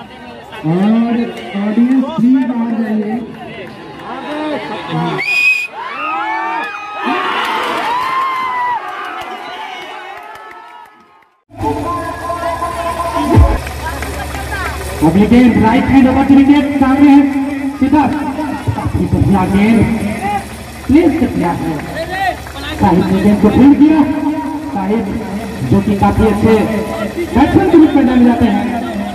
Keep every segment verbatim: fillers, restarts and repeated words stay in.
और audience please बाहर जाइए। अब wicket right hand over to wicket सामने है सीधा काफी बढ़िया गेंद प्लेस से किया है। साहिब ने गेंद को फील्ड किया। साहिब जो कि काफी अच्छे बैट्समैन के रूप में जाने जाते हैं।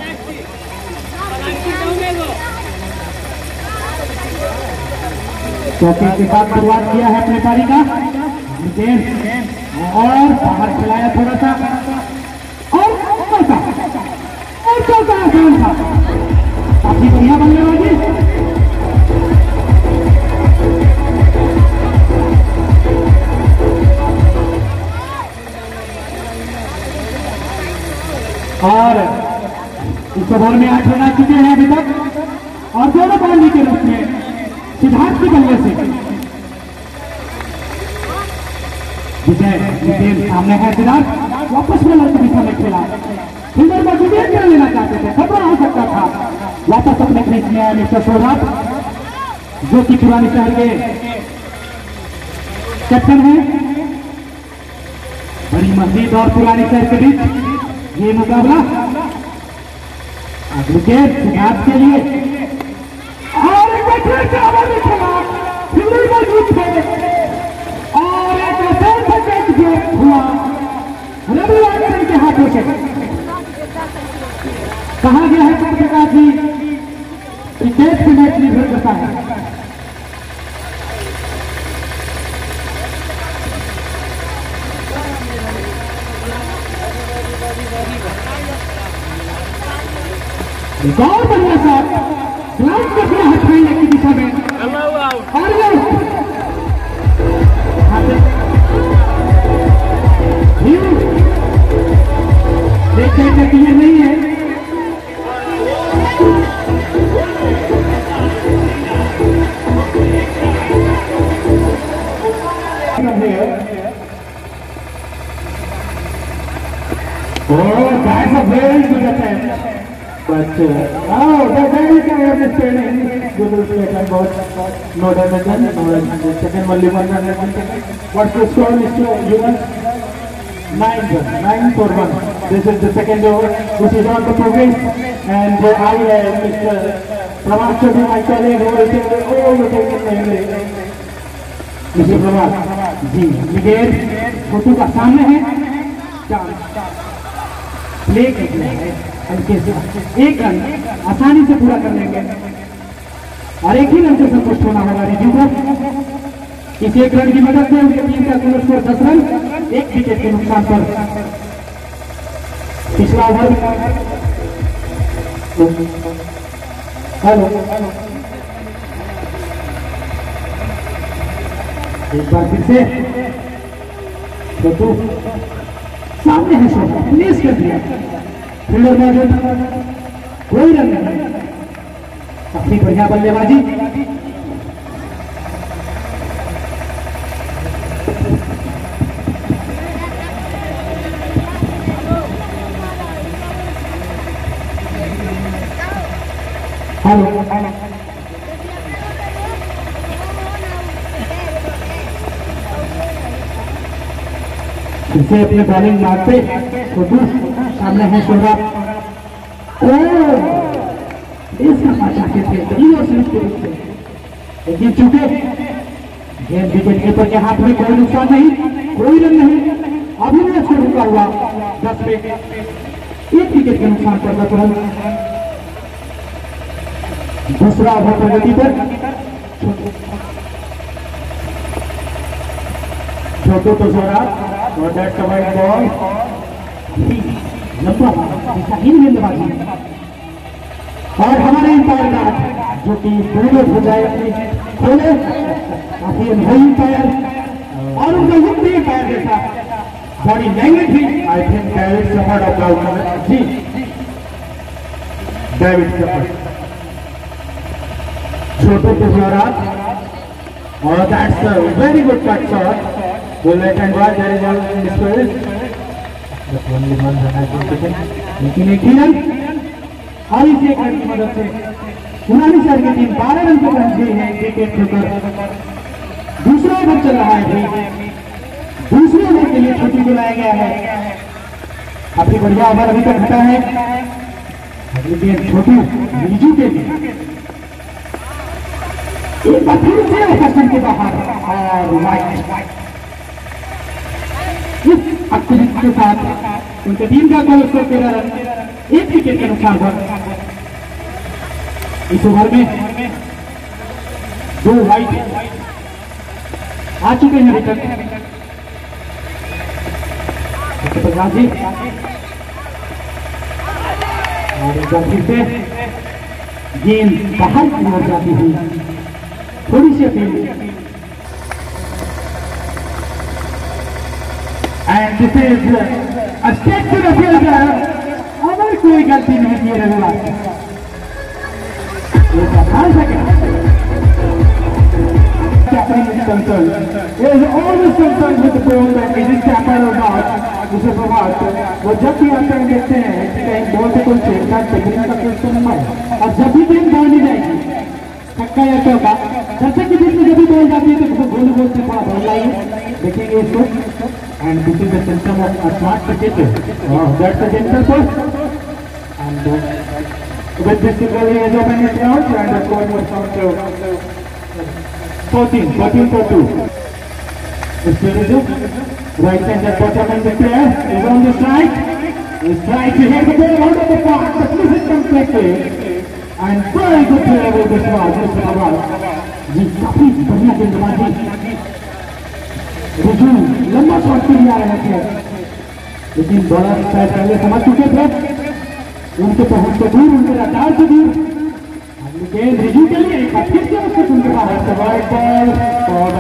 चौके के साथ शुरुआत किया है अपने पारी का गेंद और बाहर खिलाया थोड़ा सा और चौका और चौका आसान था। काफी बढ़िया बल्लेबाजी। और इस ओवर में आठ रन आ चुके हैं अभी तक और दोनों बाउंड्री के रूप में सिद्धार्थ के बल्ले से विजय गेंद सामने है। सिद्धार्थ वापस बॉलर की दिशा में खेला। फील्डर को विकेट कर लेना चाहते थे, खतरा हो सकता था। वापस अपने क्रीज में आया मिस्टर सौरभ जो कि पुरानी शहर के कैप्टन है। बड़ी मजीद और पुरानी शहर के बीच ये मुकाबला। विकेट सिद्धार्थ के लिए और एक फील्डर मौजूद थे और एक कैच जो हुआ रवि आर्चर के हाथों से। कहा गया है प्रकाश जी क्रिकेट से मैच निर्भर करता है। और बढ़िया सा ग्राउंड को अपना हाथ फैलने की दिशा में और देखते क्लियर नहीं है। और that's a very good attempt. But uh, oh, the very kind of understanding good play and both no damage done. The second only one run has been taken. What's the score, Mister Yuvan? Nine run, nine for one. This is the second over, which is on the progress. And uh, I, uh, Mister Pramas Chaudhary, my colleague, who will take all the taken. Mister Pramas, जी, wicket Chhotu का सामने है। चार play करना है हल्के से एक रन आसानी से पूरा कर लेंगे और एक ही रन से संतुष्ट होना होगा रिव्यू को। इस एक रन की मदद से उनकी टीम का कुल स्कोर दस रन एक विकेट के नुकसान पर। पिछला ओवर हेलो एक बार फिर से छोटू सामने है शॉट प्लेस कर दिया। फील्डर मौजूद कोई रन नहीं। काफी बढ़िया बल्लेबाजी। हेलो फिर से अपने बॉलिंग मारते छोटू सामने है सौरभ। इसका चाहते थे लेकिन चूंकि गेंद विकेट कीपर के हाथ में कोई नुकसान नहीं, कोई रन नहीं। अभी मैच को रुका हुआ दस पे एक विकेट के नुकसान पर दस रन। दूसरा ओवर प्रगति पर छोटू तो सौरभ और दैट्स अ वाइड बॉल। लंबा दिशाहीन गेंदबाजी और हमारे अंपायर का जो कि दोनों हो जाए अपनी खोले काफी अनुभवी अंपायर और उनका लुक भी अंपायर जैसा बॉडी लैंग्वेज भी। I think David Safford of out जी डेविड सफर्ड छोटू तो सौरभ और that's a very good cut shot. Bullet and ball there is all in this लेकिन एक ही रन और इस एक रन की मदद से पुरानी शहर की टीम बारह रन पर पहुंच गई है विकेट खोकर। दूसरा ओवर चल रहा है भाई, दूसरे ओवर के लिए छोटी को लाया गया है। काफी बढ़िया ओवर अभी तक घटा है, लेकिन छोटू रिजू के लिए एक बार फिर से ऑपरेशन के बाहर और वाइट इस अतिरिक्त के साथ उनके टीम का गोल स्कोर तेरह रन, एक विकेट के नुकसान पर। इस ओवर में दो वाइट आ चुके हैं अभी तक। प्रकाश जी और एक बार फिर से गेंद बाहर की ओर जाती हुई, थोड़ी सी appeal and this is a state appeal. अगर कोई गलती नहीं की रविवार concern is always concerned with the ball that is it tapper or not. दूसरे प्रभाव वो जब भी आते हैं देखते हैं कि कहीं बॉल से कोई छेड़छाड़ टेक्निक का क्वेश्चन नहीं है, और जब भी गेंद बॉल नहीं जाएगी छक्का या चौका, दर्शक की बीच में जब भी बॉल जाती है तो गोली बॉल से थोड़ा बॉल लाइए, देखेंगे इसको। And this is the system of a smart cricketer, that's a gentle post and with this goal he has opened his mouth and the score was down to fourteen, fourteen for two. Mister Rizu, right center bottom and the player is on the strike. He is trying to hit the ball out of the park, but misses completely. And very good play with this ball, Mister Awal. जी काफी बढ़िया गेंदबाजी। रिजू लंबा shot के लिए आ रहे थे, लेकिन बॉलर शायद पहले समझ चुके थे उनके पहुंच से दूर, उनके रडार से दूर। गेंद रिजू के लिए एक बार फिर से उसके उनके बाहर वाइट बॉल और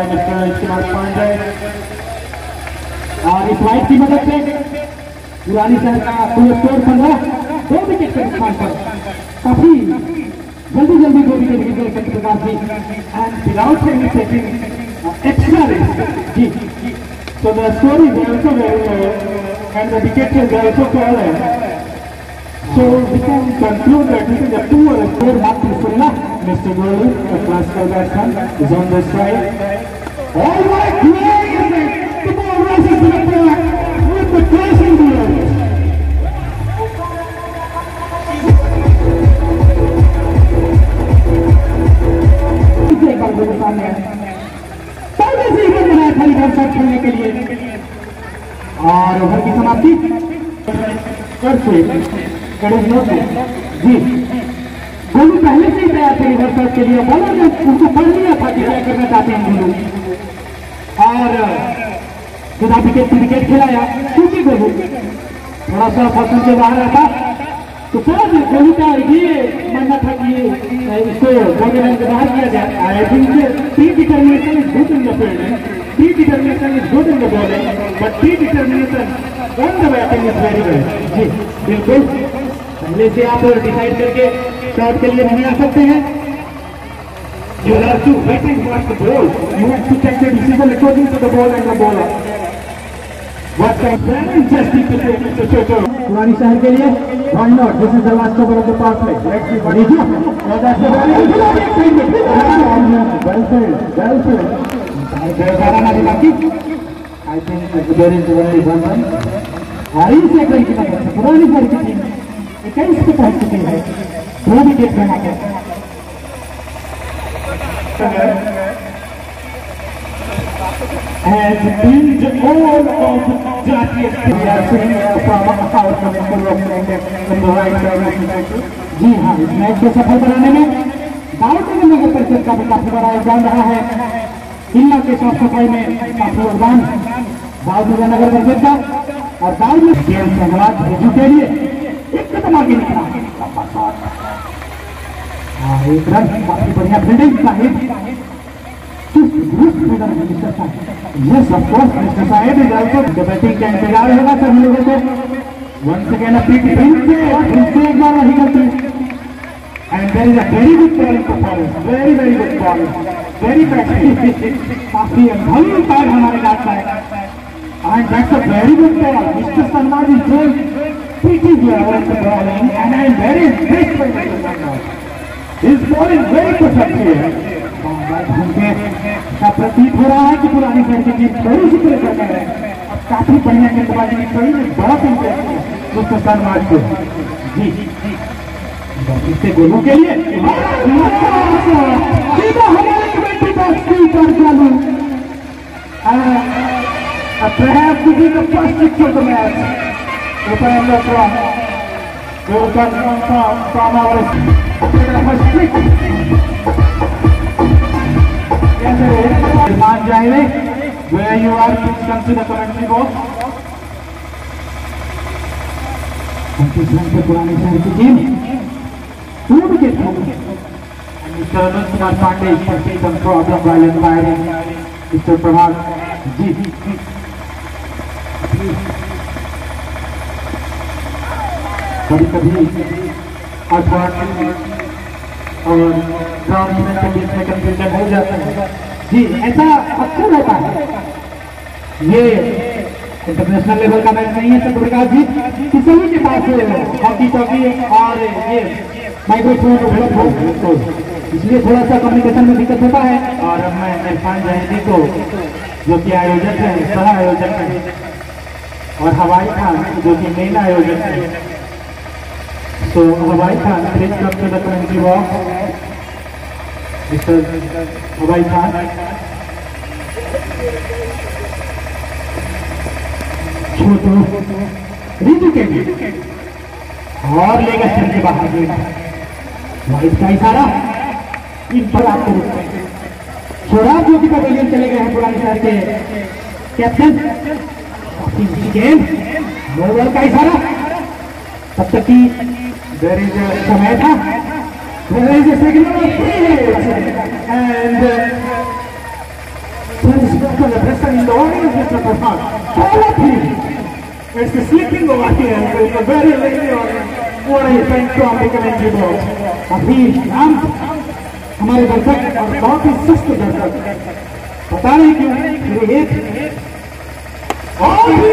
और इस वाइट की मदद से पुरानी शहर का कुल स्कोर पंद्रह, दो विकेट के नुकसान पर काफी जल्दी जल्दी दो विकेट गिर गए प्रकार से and without taking extra risk. जी so the score is also very low and the wicket is also fallen. So we can conclude that this is a two or a four mark to Sulla. Mister Golu, the classical batsman, is on the strike. All right, where is it? The ball rises to the track with the crossing ball. एक बार मेरे सामने पहले से ही बन रहा है खाली घर शॉट खेलने के लिए, और ओवर की समाप्ति कर से जी गोलू पहले से ही तैयार थे रिवर्स शॉट के लिए। बॉलर ने उनको पढ़ लिया था कि क्या करना चाहते हैं गोलू, और बिना विकेट की विकेट खिलाया क्योंकि गोलू थोड़ा सा फॉर्चून से बाहर रहा था। तो थोड़ा सा गोलू का ये मानना था कि इसको बॉर्डर लाइन से बाहर किया जाए। I think team determination is good in the field, team determination is good in the bowling, but team determination on the batting is very well. जी बिल्कुल, पहले से आप डिसाइड करके शॉट के लिए नहीं आ सकते हैं। You have to wait and watch the ball. You have to take the decision according to the ball and the bowler. What kind of interesting to say, Mister Soto? पुरानी शहर के लिए why not? This is the last over of the power play. Let's see what he does. Oh, that's a very good well played, well played. I think there is only one run. हारी से कई की मदद से पुरानी शहर की team इक्कीस पे पहुंच चुकी है, दो विकेट बनाकर। Has been all of the Jati's we are seeing from our coming from the right side. जी हाँ, इस मैच को सफल बनाने में दाऊदनगर नगर परिषद का भी काफी बड़ा योगदान रहा है। किला के साफ सफाई में काफी योगदान दाऊदनगर नगर परिषद का, और दाऊद में गेम संघात रिजू के लिए एक कदम आगे निकला, एक रन, काफी बढ़िया फील्डिंग साहिब। मिस्टर साहिब, यस ऑफ कोर्स मिस्टर साहिब इज आल्सो द बैटिंग का इंतजार होगा सभी लोगों को। वंस अगेन अ पिक फिर से फिर से एक बार वही गलती, and there is a very good bowling performance, very very good bowling, very batting, काफी अनुभवी पैर हमारे डालता है, and that's a very good ball. Mister Salman is doing pretty well at the bowling, and I'm very impressed by Michael Sangha. His bowling very perfect. उनके प्रतीत हो रहा है कि पुरानी साइड की टीम थोड़ी सी प्रेशर कर रहे हैं। अब काफी बढ़िया गेंदबाजी की कड़ी में बहुत इंटरेस्ट है दोस्तों सनमार्च को। जी इससे गोलों के लिए सीधा हमारे कमेटी बॉक्स के ऊपर चालू। Perhaps this is the first six of the match. Open the from will come from from our first six. Yes, sir. Irfan Jahire, where you are, please come to the commentary box. उनतीस run से पुरानी शहर की team two wickets हो गई। Mister Anuj Kumar Pandey is facing some problem while umpiring. Mister Prabhat जी कभी कभी authority और ग्राउंड के बीच में कंफ्यूजन हो जाता है। जी ऐसा अक्सर होता है। ये इंटरनेशनल लेवल का मैच नहीं है सर प्रकाश जी, किसी के पास हॉकी टॉकी और ये माइक्रोफोन उपलब्ध हो तो इसलिए थोड़ा सा कम्युनिकेशन में दिक्कत होता है। और अब मैं इरफान जहीर जी को जो कि आयोजक है, सह आयोजक है, और हवाई खान जो कि मेन आयोजक है, तो Hawai Khan please come to the commentary box. Mister Hawai Khan छोटू रिजू के लिए और लेगा स्टंप के बाहर वाइट का इशारा इन पर आपको शोराब जो कि पवेलियन चले गए हैं पुराने शहर के कैप्टन। गेंद नो बॉल का इशारा तब तक की देयर इज समय था। There is a signal and the person in the audience, Mister Prasad, all of him. It's the sleeping over here. It's a very lazy audience. What are you saying from the commentary box? अभी हम हमारे दर्शक और बहुत ही सुस्त दर्शक पता नहीं क्यों फिर एक और भी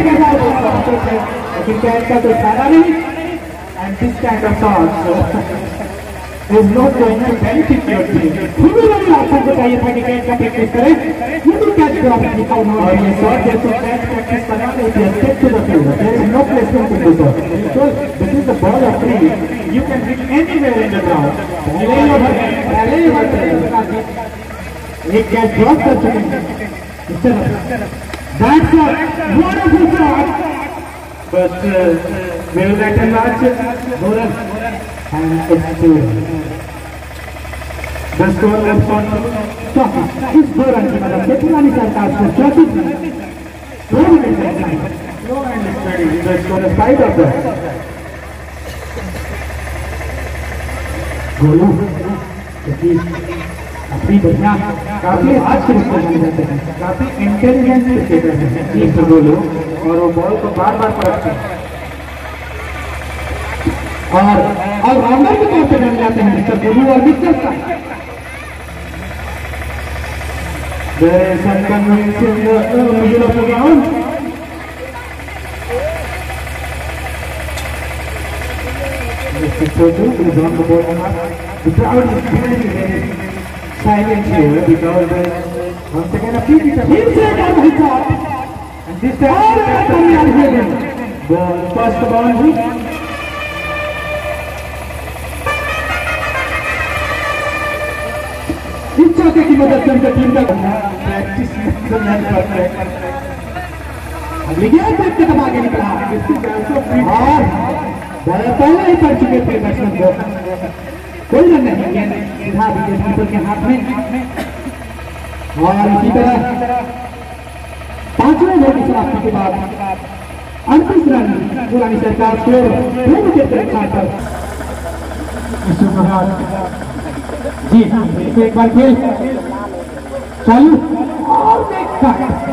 लेकिन कैच का तो फायदा नहीं। And this kind of thoughts is not going to benefit your team. खुद ही आपको बताइए था कि कैच का प्रैक्टिस करें, you do catch properly. और ये शॉट जैसे कैच प्रैक्टिस करना है, if you step to the field, there is no placement to do so. Because this is the ball of free, you can hit anywhere in the ground. पहले ही over पहले ही over एक catch drop कर चुके हैं। That's a wonderful shot, but uh, will that enlarge bonus? And it's two. The score was on चौंतीस। इस दो रन की मदद से पुरानी सरकार को चौंतीस रन दो विकेट लेना। Slow and steady. The score is five of that. Golu क्योंकि अपनी बढ़िया काफी आज के रिश्ते बन जाते हैं, काफी इंटेलिजेंट क्रिकेटर हैं मिस्टर गोलू, और वो बॉल को बार बार परखते हैं और और राउंडर के तौर पे बन जाते हैं मिस्टर गोलू और मिस्टर का। There is some convincing in the middle of the ground. Mister Chotu is on the ball now. The crowd is very very silent here because once again a free hit. He's there on the top. And this time the first boundary. चौके की मदद से उनका team का practice नहीं करते। अगली गेंद देख के आगे निकला और पहले ही पड़ चुके थे बैट्समैन को, कोई रन नहीं। गेंद सीधा विकेट कीपर के हाथ में और इसी तरह पांचवें ओवर की समाप्ति के बाद अड़तीस रन पुरानी सरकार स्कोर दो विकेट के नुकसान पर। जी एक बार फिर चालू और देखा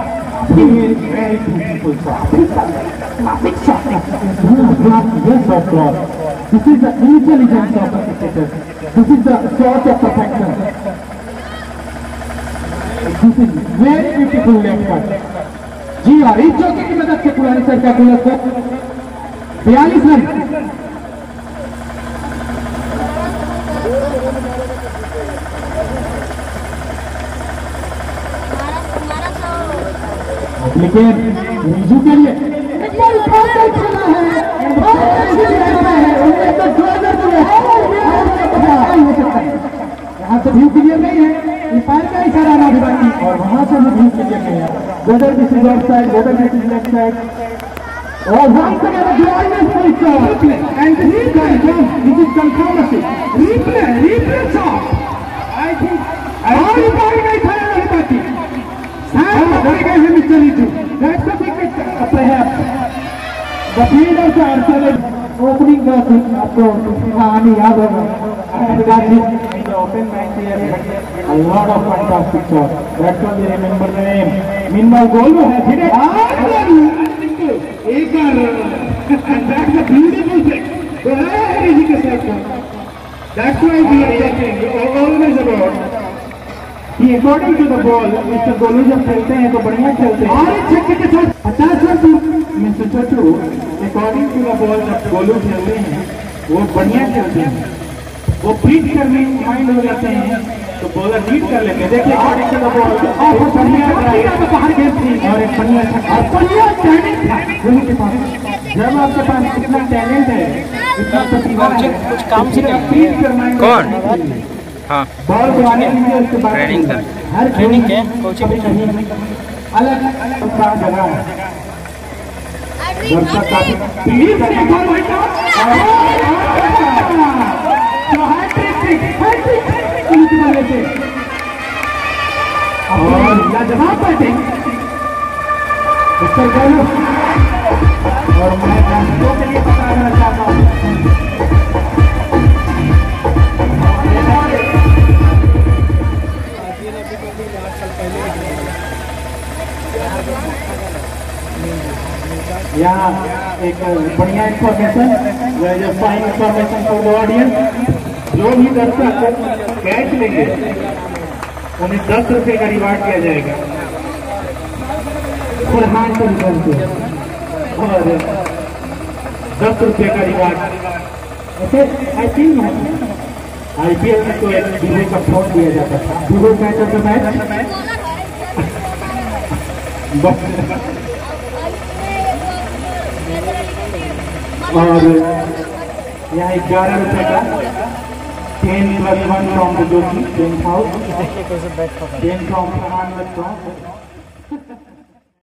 This is the intelligence of the cricketer. This is the sort of perfection. This is very beautiful left cut. जी और इस चौके की मदद से पुरानी सरकार को बयालीस रन। लेकिन रिजू के लिए बहुत अच्छा है, यहाँ से व्यू क्लियर नहीं है, इम्पायर का इशारा आना भी बाकी और वहां से भी व्यू क्लियर नहीं है। Whether this is left side, whether this is left side और once again a glorious full shot and this is confirmed, this is confirmed replay replay shot I think और इम्पायर का इशारा नहीं बाकी side गए हैं mister Riju. That's a big perhaps the fielder से अर्चल opening का आपको कहानी याद होगा। In the open match here, a lot of fantastic shots. That's why they remember the name. Meanwhile, goal has hit it. एक और and that's a beautiful thing. Very easy to set. That's why we are talking always about. He according to the ball, mister Golu जब खेलते हैं तो बढ़िया खेलते हैं। और छक्के के साथ पचास run mister Chotu according to the ball जब गोलू खेलते हैं वो बढ़िया खेलते हैं, वो बीट करने माइंड हो जाते हैं तो बॉलर बीट कर लेते हैं। देखिए according to the ball और बढ़िया तो बाहर खेलती और एक बढ़िया और बढ़िया टैलेंट था गोलू के पास। जब आपके पास इतना टैलेंट है, इतना प्रतिभा है, कुछ काम से बीट करना कौन हाँ बॉल को आने के लिए उसके बाद ट्रेनिंग सर हर ट्रेनिंग है कोचिंग भी नहीं अलग अलग जगह है। दर्शक काफी प्लीज से बॉल वाइट आउट तो हैट्रिक हैट्रिक पुलिस वाले से और लाजवाब बैटिंग मिस्टर गोलू और मैं दर्शकों के लिए बताना चाहता हूँ यहाँ एक बढ़िया information fine information for the audience. जो भी दर्शक कैच लेंगे उन्हें दस रुपए का रिवार्ड दिया जाएगा फरहान को और दस रुपए का reward. Okay I think IPL में तो एक विवो का फोन दिया जाता था, Vivo match of the match और यहाँ ग्यारह रुपए का ten plus one from the Joshi ten house ten from